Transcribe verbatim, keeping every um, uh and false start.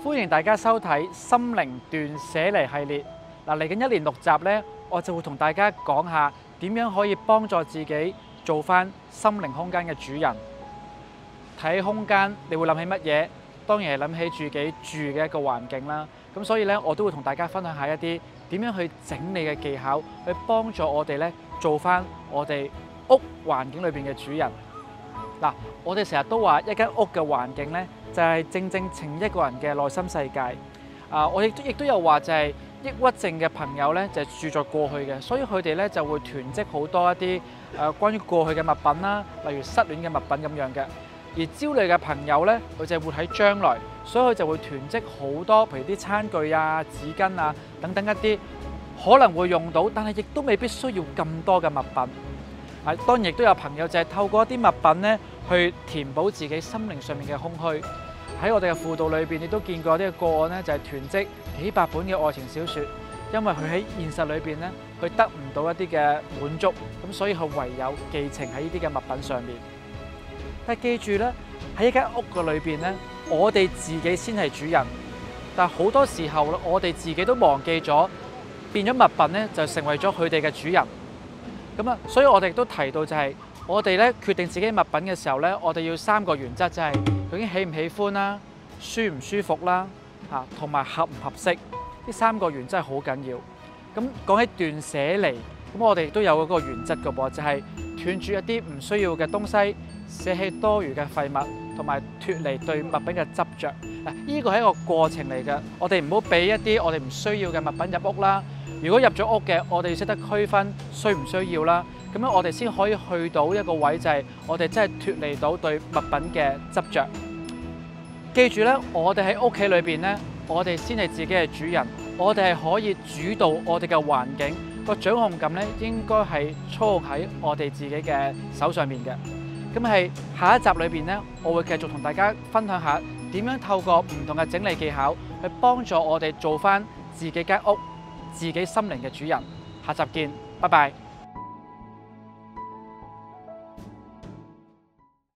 歡迎大家收睇《心靈斷捨離》系列。嗱，嚟緊一連六集呢，我就會同大家講下點樣可以幫助自己做返心靈空間嘅主人。睇空間，你會諗起乜嘢？當然係諗起自己住嘅一個環境啦。咁所以呢，我都會同大家分享下一啲點樣去整理嘅技巧，去幫助我哋呢做返我哋屋環境裏邊嘅主人。嗱，我哋成日都話一間屋嘅環境呢，就係正正呈一個人嘅內心世界。啊，我亦都亦都有話就係抑鬱症嘅朋友呢，就係住在過去嘅，所以佢哋呢就會囤積好多一啲誒關於過去嘅物品啦，例如失戀嘅物品咁樣嘅。而焦慮嘅朋友呢，佢就係活喺將來，所以佢就會囤積好多，譬如啲餐具啊、紙巾啊等等一啲可能會用到，但係亦都未必需要咁多嘅物品。啊，當然亦都有朋友就係透過一啲物品呢，去填補自己心靈上面嘅空虛。喺我哋嘅輔導裏邊，亦都見過啲個案呢，就係囤積幾百本嘅愛情小説，因為佢喺現實裏邊呢，佢得唔到一啲嘅滿足，咁所以佢唯有寄情喺呢啲嘅物品上面。但係記住咧，喺一間屋嘅裏邊咧，我哋自己先係主人。但係好多時候咧，我哋自己都忘記咗，變咗物品咧就成為咗佢哋嘅主人。咁啊，所以我哋亦都提到就係，我哋咧決定自己物品嘅時候咧，我哋要三個原則，就係究竟喜唔喜歡啦、舒唔舒服啦，嚇同埋合唔合適。呢三個原則係好緊要。咁講起斷捨離，咁我哋亦都有嗰個原則嘅噃，就係斷絕一啲唔需要嘅東西。捨棄多餘嘅廢物，同埋脫離對物品嘅執着。嗱，呢個係一個過程嚟嘅。我哋唔好俾一啲我哋唔需要嘅物品入屋啦。如果入咗屋嘅，我哋要識得區分需唔需要啦。咁樣我哋先可以去到一個位，就係我哋真係脫離到對物品嘅執着。記住咧，我哋喺屋企裏邊咧，我哋先係自己嘅主人，我哋係可以主導我哋嘅環境。個掌控感咧，應該係操喺我哋自己嘅手上面嘅。咁係下一集裏邊呢，我會繼續同大家分享下點樣透過唔同嘅整理技巧去幫助我哋做返自己間屋、自己心靈嘅主人。下集見，拜拜。